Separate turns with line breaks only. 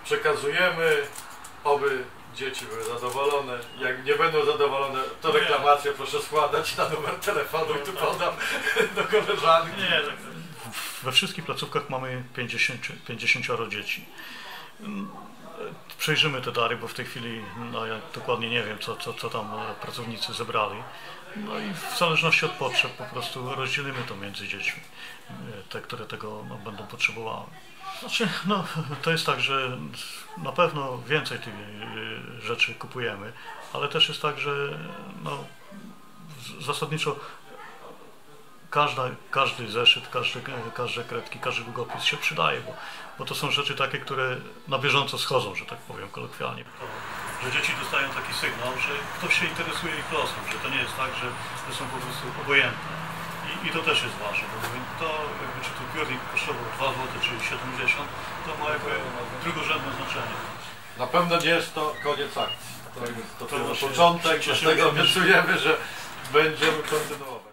przekazujemy, oby dzieci były zadowolone. Jak nie będą zadowolone, to reklamację proszę składać na numer telefonu i tu podam do koleżanki.
We wszystkich placówkach mamy 50 dzieci. Przejrzymy te dary, bo w tej chwili no, ja dokładnie nie wiem, co tam pracownicy zebrali. No i w zależności od potrzeb po prostu rozdzielimy to między dziećmi, te, które tego no, będą potrzebowały. Znaczy, no, to jest tak, że na pewno więcej tych rzeczy kupujemy, ale też jest tak, że no, zasadniczo każdy zeszyt, każde kredki, każdy długopis się przydaje, bo to są rzeczy takie, które na bieżąco schodzą, że tak powiem kolokwialnie. Że dzieci dostają taki sygnał, że ktoś się interesuje ich losem, że to nie jest tak, że są po prostu obojętne. I to też jest ważne, bo to jakby czy tu piórnik kosztował 2 zł czy 70, to ma jakby drugorzędne znaczenie.
Na pewno nie jest to koniec akcji. To jest dopiero początek, dlatego obiecujemy, że będziemy kontynuować.